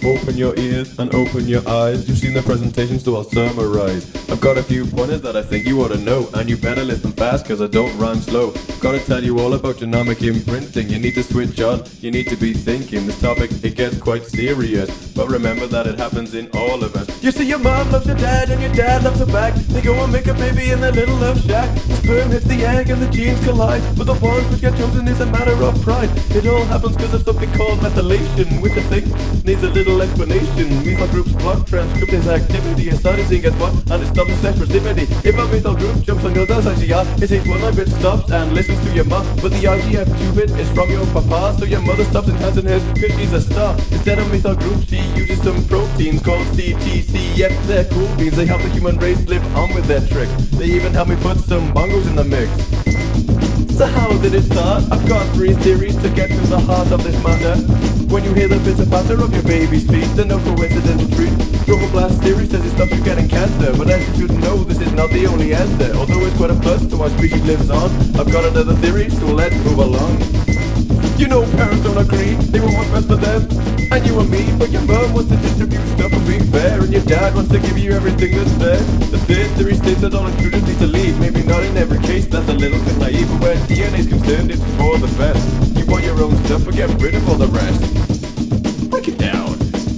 Open your ears and open your eyes. You've seen the presentation, so I'll summarise. I've got a few pointers that I think you ought to know, and you better listen fast cause I don't rhyme slow. Gotta tell you all about genomic imprinting. You need to switch on, you need to be thinking. This topic, it gets quite serious, but remember that it happens in all of us. You see, your mom loves your dad and your dad loves her back. They go and make a baby in their little love shack. The sperm hits the egg and the genes collide, but the ones which get chosen is a matter of pride. It all happens because of something called methylation, which I think needs a little explanation. Methyl groups block transcript this activity. A cytosine gets what? And it stops its expressivity. If a methyl group jumps on your dose ICR, it takes 1 bit stops and listens to your mom. But the IGF2 bit is from your papa, so your mother stops and hands in hers cause she's a star. Instead of methyl groups, she uses some proteins called CTCF. They're cool beans, they help the human race live on with their tricks. They even help me put some bongos in the mix. So how did it start? I've got 3 theories to get to the heart of this matter. When you hear the pitter patter of your baby's feet, then no coincidental treat. Trophoblast theory says it stops you getting cancer, but as you should know, this is not the only answer. Although it's quite a plus to our species lives on, I've got another theory, so let's move along. You know parents don't agree, they want what's best for them and you and me, but your mom wants to distribute stuff and be fair, and your dad wants to give you everything that's fair. The third theory states that all intruders need to leave. Maybe not in every case, that's a little bit naive, but where DNA's concerned, it's for the best. You want your own stuff, but get rid of all the rest. Break it down.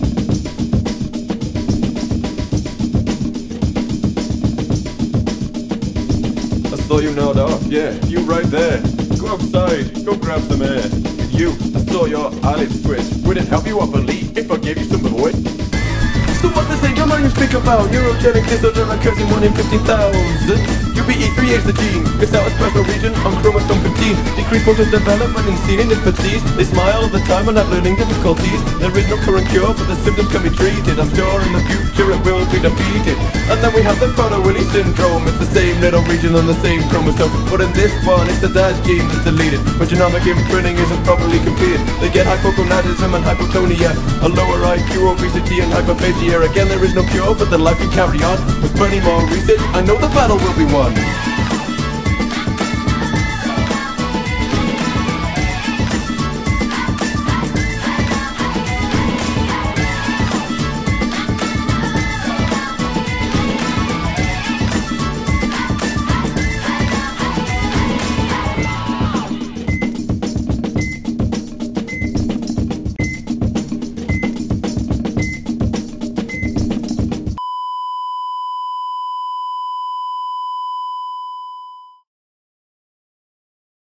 I saw you nod off, yeah, you right there. Go outside, go grab some air. And you, I saw your eyelids twitch. Would it help you awfully if I gave you some void? So what's this Angelman you speak about? Neurogenic disorder occurs in 1 in 15,000. UBE3A is the gene. It's out a special region on chromosome 15. Decreased motor development and seen in infancies. They smile all the time and have learning difficulties. There is no current cure, but the symptoms can be treated. I'm sure in the future it will be defeated. And then we have the Willy syndrome. It's the same little region on the same chromosome, but in this one it's the dad's gene that's deleted. When genomic imprinting isn't properly completed, they get hypogonadism and hypotonia, a lower IQ, obesity and hyperphagia. Again, there is no cure, but the life can carry on. With plenty more research, I know the battle will be won.